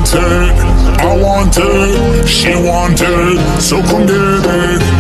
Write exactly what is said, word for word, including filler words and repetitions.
want it, I want it, she want it, so come get it.